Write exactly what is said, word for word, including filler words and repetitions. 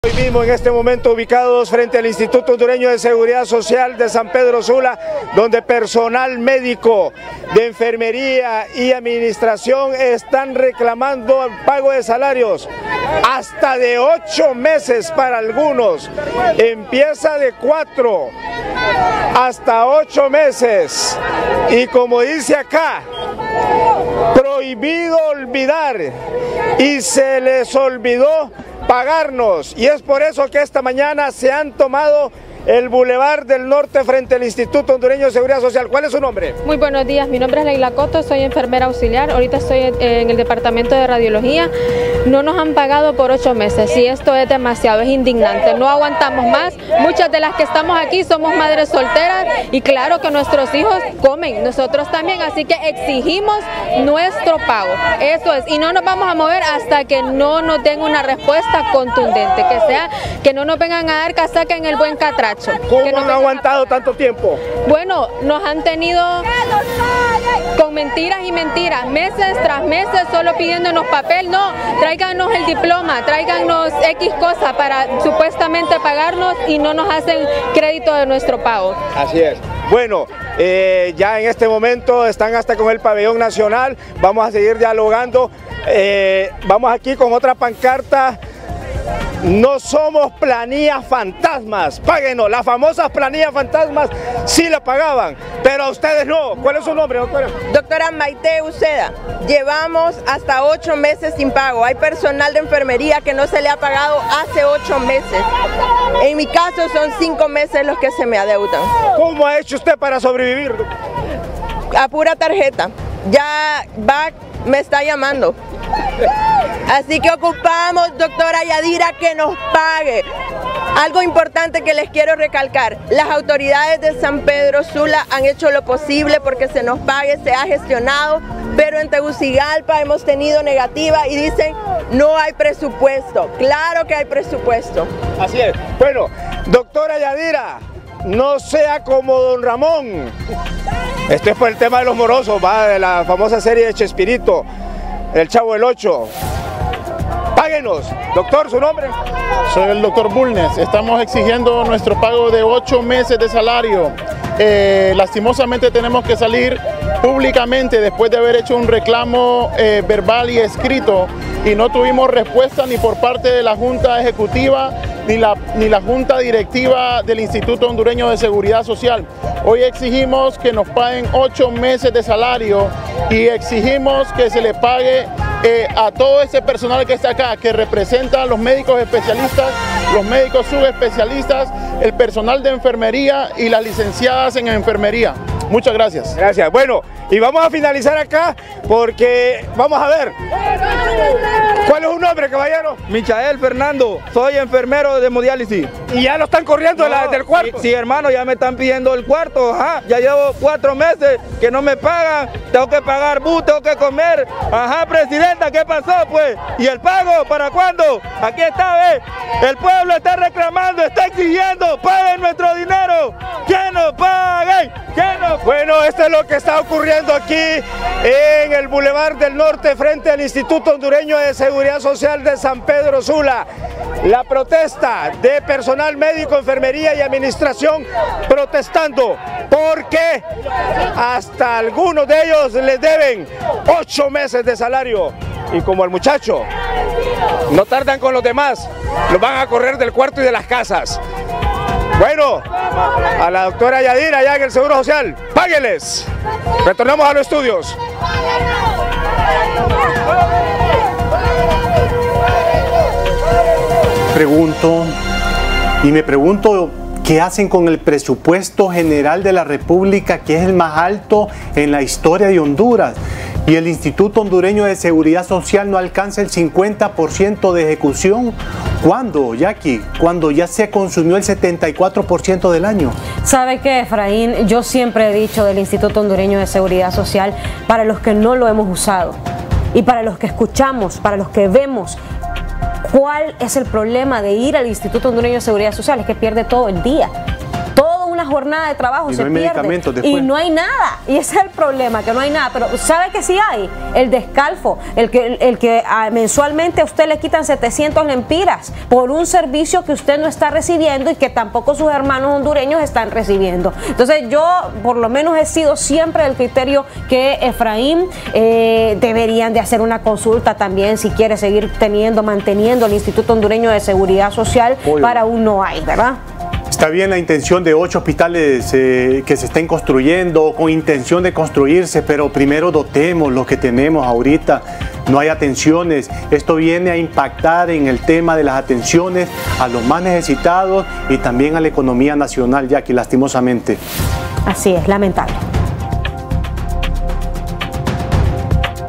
Hoy mismo, en este momento, ubicados frente al Instituto Hondureño de Seguridad Social de San Pedro Sula, donde personal médico de enfermería y administración están reclamando el pago de salarios hasta de ocho meses para algunos. Empieza de cuatro hasta ocho meses. Y como dice acá, prohibido olvidar, y se les olvidó pagarnos, y es por eso que esta mañana se han tomado el Boulevard del Norte frente al Instituto Hondureño de Seguridad Social. ¿Cuál es su nombre? Muy buenos días, mi nombre es Leila Coto, soy enfermera auxiliar, ahorita estoy en el departamento de radiología. No nos han pagado por ocho meses y esto es demasiado, es indignante, no aguantamos más. Muchas de las que estamos aquí somos madres solteras y claro que nuestros hijos comen, nosotros también, así que exigimos nuestro pago, eso es, y no nos vamos a mover hasta que no nos den una respuesta contundente, que sea, que no nos vengan a dar casaca en el buen catracho. ¿Cómo que no han aguantado tanto tiempo? Bueno, nos han tenido con mentiras y mentiras, meses tras meses solo pidiéndonos papel. No, tráiganos el diploma, tráiganos X cosa para supuestamente pagarnos y no nos hacen crédito de nuestro pago. Así es. Bueno, eh, ya en este momento están hasta con el pabellón nacional, vamos a seguir dialogando. Eh, vamos aquí con otra pancarta. No somos planillas fantasmas, páguenos. Las famosas planillas fantasmas sí la pagaban, pero a ustedes no. ¿Cuál es su nombre, doctora? Doctora Maite Uceda. Llevamos hasta ocho meses sin pago. Hay personal de enfermería que no se le ha pagado hace ocho meses. En mi caso son cinco meses los que se me adeudan. ¿Cómo ha hecho usted para sobrevivir? A pura tarjeta. Ya va, me está llamando. Así que ocupamos, doctora Yadira, que nos pague. Algo importante que les quiero recalcar, las autoridades de San Pedro Sula han hecho lo posible porque se nos pague, se ha gestionado, pero en Tegucigalpa hemos tenido negativa y dicen no hay presupuesto. Claro que hay presupuesto. Así es. Bueno, doctora Yadira, no sea como don Ramón. Este es por el tema de los morosos, va, de la famosa serie de Chespirito, El Chavo del Ocho. Páguenos. Doctor, ¿su nombre? Soy el doctor Bulnes. Estamos exigiendo nuestro pago de ocho meses de salario. Eh, lastimosamente tenemos que salir públicamente después de haber hecho un reclamo eh, verbal y escrito y no tuvimos respuesta ni por parte de la Junta Ejecutiva ni la, ni la Junta Directiva del Instituto Hondureño de Seguridad Social. Hoy exigimos que nos paguen ocho meses de salario y exigimos que se le pague eh, a todo ese personal que está acá, que representa a los médicos especialistas, los médicos subespecialistas, el personal de enfermería y las licenciadas en enfermería. Muchas gracias. Gracias. Bueno, y vamos a finalizar acá porque vamos a ver. ¿Cuál es su nombre, caballero? Michael Fernando, soy enfermero de hemodiálisis. ¿Y ya lo están corriendo no, de la, del cuarto? Sí, sí, hermano, ya me están pidiendo el cuarto, ajá. Ya llevo cuatro meses que no me pagan, tengo que pagar bus, tengo que comer. Ajá, presidenta, ¿qué pasó, pues? ¿Y el pago para cuándo? Aquí está, ¿ves? El pueblo está reclamando, está exigiendo, paguen nuestro dinero. ¡Que nos paguen! ¡Que nos... Bueno, esto es lo que está ocurriendo aquí en el Boulevard del Norte frente al Instituto Hondureño de Seguridad Social de San Pedro Sula. La protesta de personal médico, enfermería y administración protestando porque hasta algunos de ellos les deben ocho meses de salario. Y como el muchacho no tardan con los demás, los van a correr del cuarto y de las casas. Bueno, a la doctora Yadira ya en el Seguro Social, págueles. Retornamos a los estudios. Pregunto, y me pregunto, ¿qué hacen con el presupuesto general de la República, que es el más alto en la historia de Honduras? Y el Instituto Hondureño de Seguridad Social no alcanza el cincuenta por ciento de ejecución. ¿Cuándo, Jackie? Cuando ya se consumió el setenta y cuatro por ciento del año. ¿Sabe qué, Efraín? Yo siempre he dicho del Instituto Hondureño de Seguridad Social, para los que no lo hemos usado y para los que escuchamos, para los que vemos, ¿cuál es el problema de ir al Instituto Hondureño de Seguridad Social? Es que pierde todo el día. Toda una la jornada de trabajo, y se no hay pierde. medicamentos después. Y no hay nada. Y ese es el problema, que no hay nada. Pero ¿sabe que sí hay? El descalfo, el que, el, el que a, mensualmente a usted le quitan setecientos lempiras por un servicio que usted no está recibiendo y que tampoco sus hermanos hondureños están recibiendo. Entonces yo por lo menos he sido siempre del criterio que Efraín eh, deberían de hacer una consulta también si quiere seguir teniendo, manteniendo el Instituto Hondureño de Seguridad Social. Obvio. Para un no hay, ¿verdad? Está bien la intención de ocho hospitales eh, que se estén construyendo, con intención de construirse, pero primero dotemos lo que tenemos ahorita. No hay atenciones. Esto viene a impactar en el tema de las atenciones a los más necesitados y también a la economía nacional, ya que lastimosamente. Así es, lamentable.